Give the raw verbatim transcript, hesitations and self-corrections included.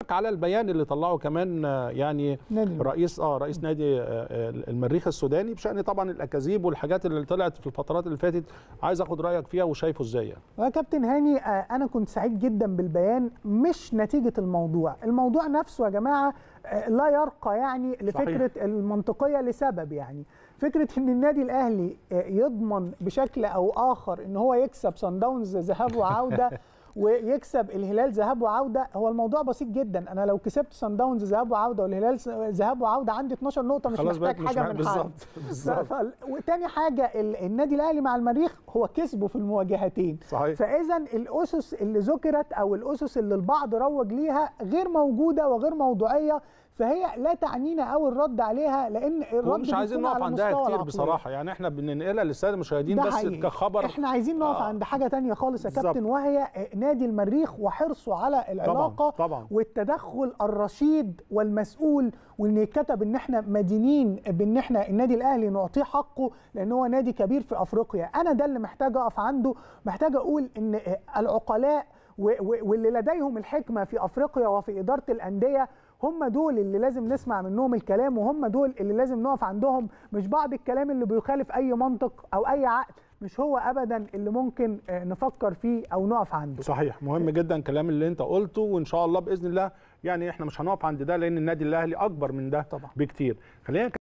على البيان اللي طلعه كمان يعني رئيس اه رئيس نادي المريخ السوداني بشان طبعا الاكاذيب والحاجات اللي طلعت في الفترات اللي فاتت. عايز اخد رايك فيها وشايفه ازاي يعني. يا كابتن هاني، انا كنت سعيد جدا بالبيان، مش نتيجه الموضوع، الموضوع نفسه يا جماعه لا يرقى يعني لفكره صحيح. المنطقيه لسبب يعني فكره ان النادي الاهلي يضمن بشكل او اخر ان هو يكسب صن داونز ذهاب وعوده ويكسب الهلال ذهاب وعوده. هو الموضوع بسيط جدا، انا لو كسبت صن داونز ذهاب وعوده والهلال ذهاب وعوده عندي اتناشر نقطه، مش محتاج حاجه من حد. بالظبط. وتاني حاجه النادي الاهلي مع المريخ هو كسبه في المواجهتين صحيح. فاذا الاسس اللي ذكرت او الاسس اللي البعض روج ليها غير موجوده وغير موضوعيه، فهي لا تعنينا قوي الرد عليها، لان الرد مش عايزين نقف عندها كتير بصراحه يعني، احنا بننقلها للساده المشاهدين بس حقيقي. كخبر احنا عايزين نقف آه. عند حاجه ثانيه خالص يا كابتن، وهي نادي المريخ وحرصه على العلاقه طبعًا. طبعًا. والتدخل الرشيد والمسؤول، وان يتكتب ان احنا مدينين بان احنا النادي الاهلي نعطيه حقه لان هو نادي كبير في افريقيا. انا ده اللي محتاج اقف عنده، محتاج اقول ان العقلاء واللي لديهم الحكمه في افريقيا وفي اداره الانديه هم دول اللي لازم نسمع منهم الكلام، وهم دول اللي لازم نقف عندهم، مش بعض الكلام اللي بيخالف اي منطق او اي عقل مش هو ابدا اللي ممكن نفكر فيه او نقف عنده. صحيح، مهم جدا الكلام اللي انت قلته، وان شاء الله باذن الله يعني احنا مش هنقف عند ده لان النادي الاهلي اكبر من ده طبعا بكتير. خلينا